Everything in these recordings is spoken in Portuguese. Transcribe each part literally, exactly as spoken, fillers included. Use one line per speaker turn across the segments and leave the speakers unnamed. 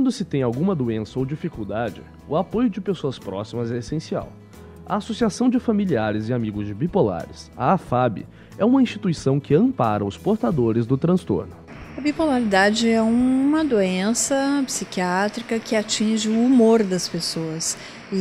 Quando se tem alguma doença ou dificuldade, o apoio de pessoas próximas é essencial. A Associação de Familiares e Amigos de Bipolares, a AFAB, é uma instituição que ampara os portadores do transtorno.
A bipolaridade é uma doença psiquiátrica que atinge o humor das pessoas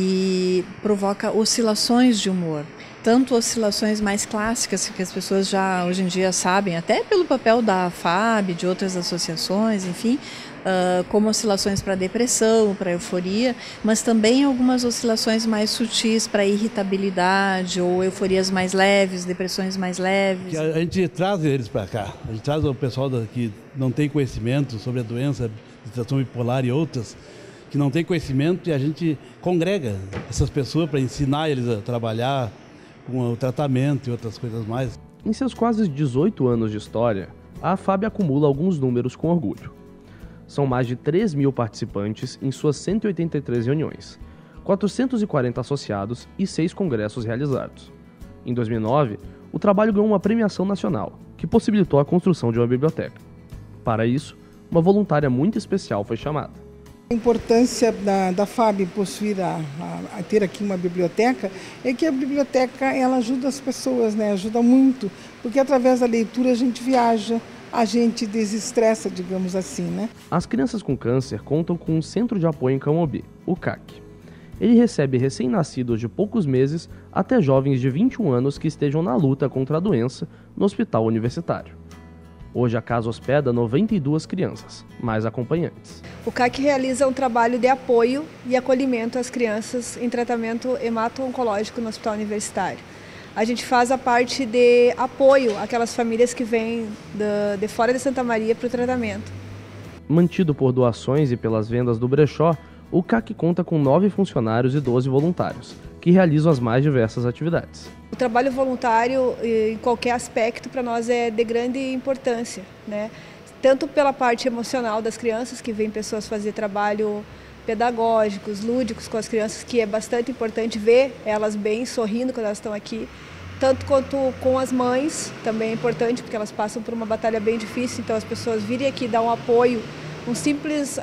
e provoca oscilações de humor. Tanto oscilações mais clássicas, que as pessoas já hoje em dia sabem, até pelo papel da AFAB, de outras associações, enfim, uh, como oscilações para depressão, para euforia, mas também algumas oscilações mais sutis para irritabilidade ou euforias mais leves, depressões mais leves.
Que a gente traz eles para cá, a gente traz o pessoal que não tem conhecimento sobre a doença de transtorno bipolar e outras, que não tem conhecimento, e a gente congrega essas pessoas para ensinar eles a trabalhar com o tratamento e outras coisas mais.
Em seus quase dezoito anos de história, a AFAB acumula alguns números com orgulho. São mais de três mil participantes em suas cento e oitenta e três reuniões, quatrocentos e quarenta associados e seis congressos realizados. Em dois mil e nove, o trabalho ganhou uma premiação nacional, que possibilitou a construção de uma biblioteca. Para isso, uma voluntária muito especial foi chamada.
A importância da, da F A B possuir, a, a, a ter aqui uma biblioteca, é que a biblioteca ela ajuda as pessoas, né? Ajuda muito, porque através da leitura a gente viaja, a gente desestressa, digamos assim, né?
As crianças com câncer contam com um centro de apoio em Camobi, o C A C. Ele recebe recém-nascidos de poucos meses até jovens de vinte e um anos que estejam na luta contra a doença no hospital universitário. Hoje a casa hospeda noventa e duas crianças, mais acompanhantes.
O C A C realiza um trabalho de apoio e acolhimento às crianças em tratamento hemato-oncológico no hospital universitário. A gente faz a parte de apoio àquelas famílias que vêm de, de fora de Santa Maria para o tratamento.
Mantido por doações e pelas vendas do brechó, o C A C conta com nove funcionários e doze voluntários, que realizam as mais diversas atividades.
O trabalho voluntário, em qualquer aspecto, para nós é de grande importância, né? Tanto pela parte emocional das crianças, que vêm pessoas fazer trabalho pedagógicos, lúdicos com as crianças, que é bastante importante ver elas bem, sorrindo quando elas estão aqui. Tanto quanto com as mães, também é importante, porque elas passam por uma batalha bem difícil, então as pessoas virem aqui dar um apoio, um simples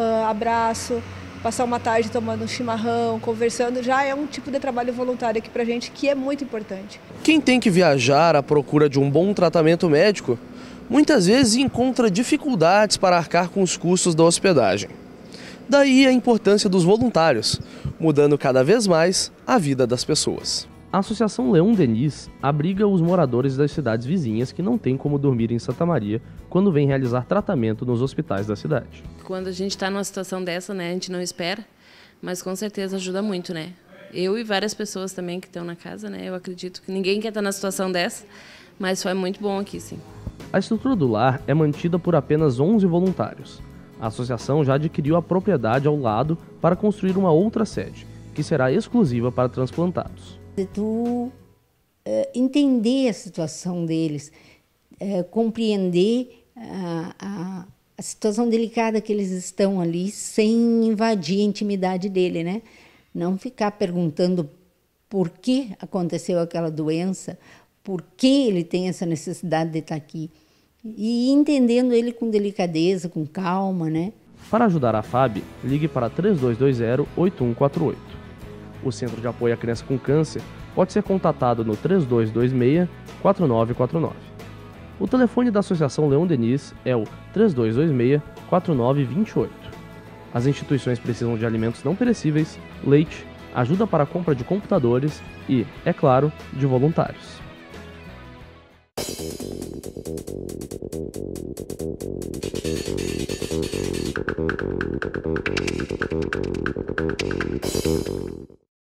abraço, passar uma tarde tomando um chimarrão, conversando, já é um tipo de trabalho voluntário aqui pra gente que é muito importante.
Quem tem que viajar à procura de um bom tratamento médico, muitas vezes encontra dificuldades para arcar com os custos da hospedagem. Daí a importância dos voluntários, mudando cada vez mais a vida das pessoas.
A Associação Leão Denis abriga os moradores das cidades vizinhas que não têm como dormir em Santa Maria quando vêm realizar tratamento nos hospitais da cidade.
Quando a gente está numa situação dessa, né, a gente não espera, mas com certeza ajuda muito, né? Eu e várias pessoas também que estão na casa, né? Eu acredito que ninguém quer estar na situação dessa, mas foi muito bom aqui, sim.
A estrutura do lar é mantida por apenas onze voluntários. A associação já adquiriu a propriedade ao lado para construir uma outra sede, que será exclusiva para transplantados.
Tu uh, entender a situação deles, uh, compreender a, a, a situação delicada que eles estão ali, sem invadir a intimidade dele, né? Não ficar perguntando por que aconteceu aquela doença, por que ele tem essa necessidade de estar aqui. E entendendo ele com delicadeza, com calma, né?
Para ajudar a F A B, ligue para três dois dois zero, oito um quatro oito. O Centro de Apoio à Criança com Câncer pode ser contatado no três dois dois seis, quatro nove quatro nove. O telefone da Associação Leão Denis é o três dois dois seis, quatro nove dois oito. As instituições precisam de alimentos não perecíveis, leite, ajuda para a compra de computadores e, é claro, de voluntários. Thank you.